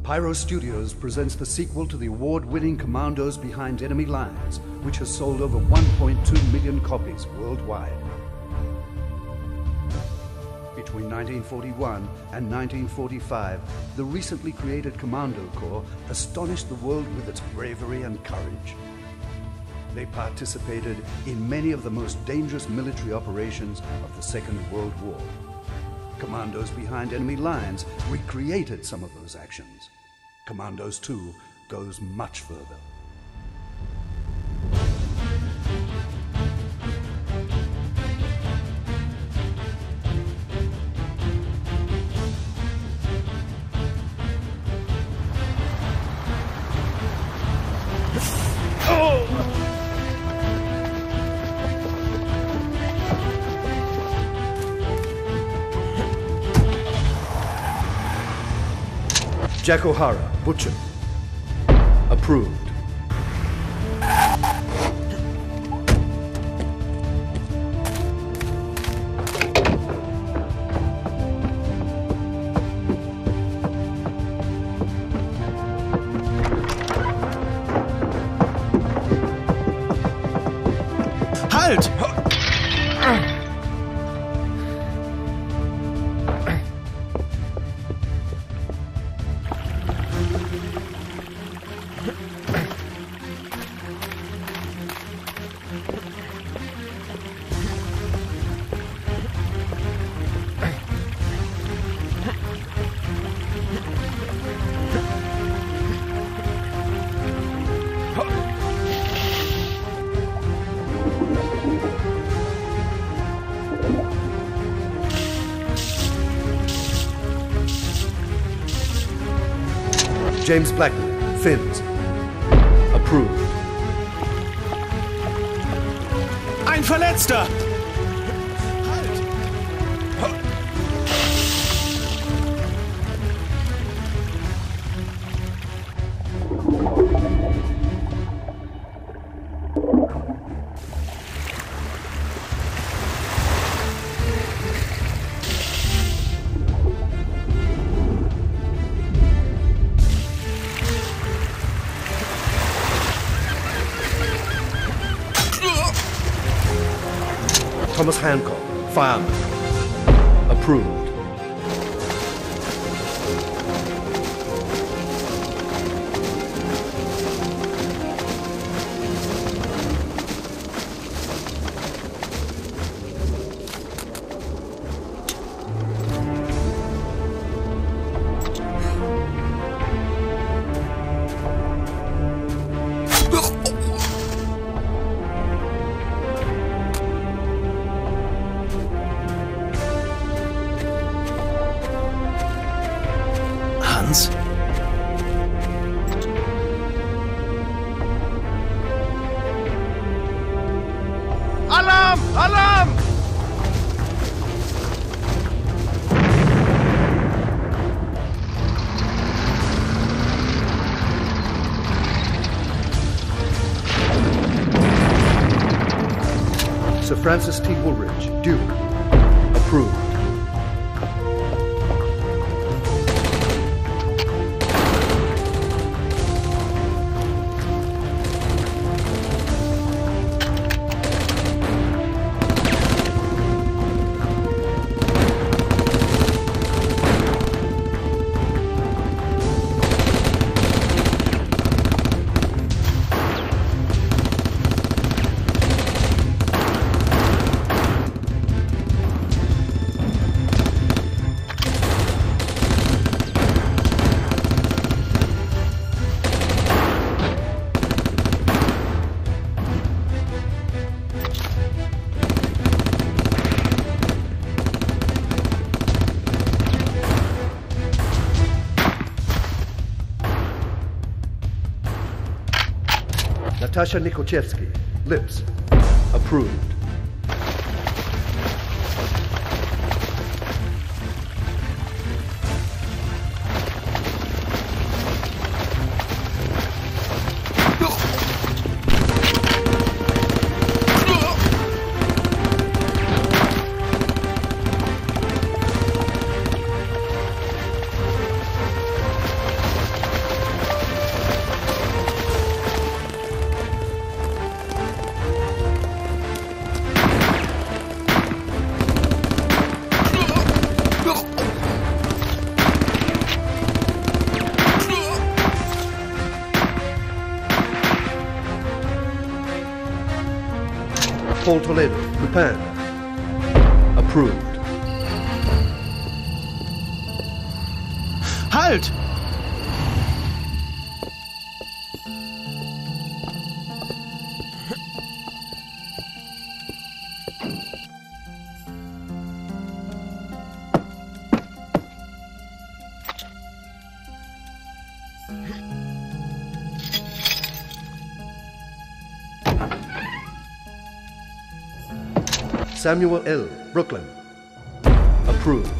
Pyro Studios presents the sequel to the award-winning Commandos Behind Enemy Lines, which has sold over 1.2 million copies worldwide. Between 1941 and 1945, the recently created Commando Corps astonished the world with its bravery and courage. They participated in many of the most dangerous military operations of the Second World War. Commandos Behind Enemy Lines recreated some of those actions. Commandos 2 goes much further. Jack O'Hara, Butcher. Approved. Halt! James Blackman, Finns. Approved. Ein Verletzter! Thomas Hancock, fireman. Approved. Alarm! Alarm! Sir Francis T. Woolridge, Duke. Approved. Natasha Nikochevsky, Lips. Approved. Paul Toledo, Lupin. Approved. Halt! Samuel L., Brooklyn. Approved.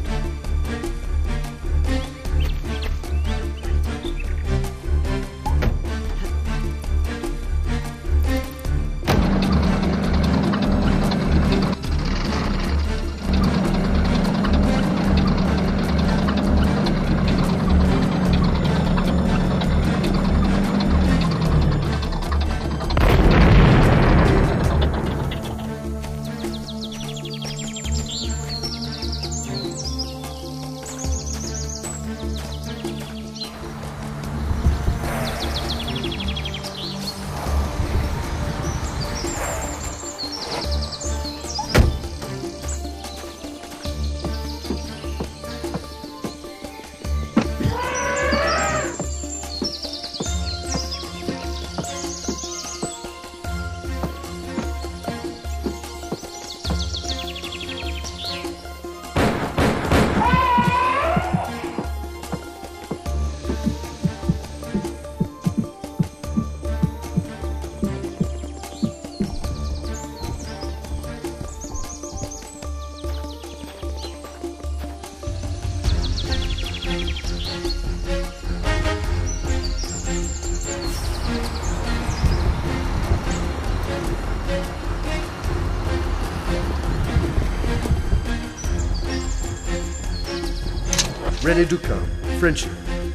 René Ducamp, Frenchie.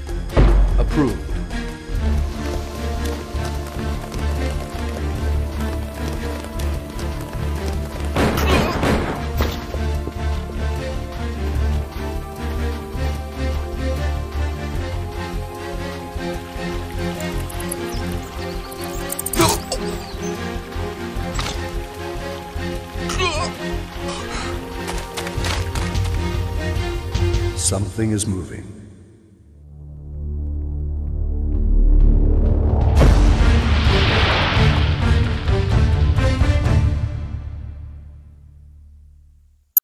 Approved. Something is moving.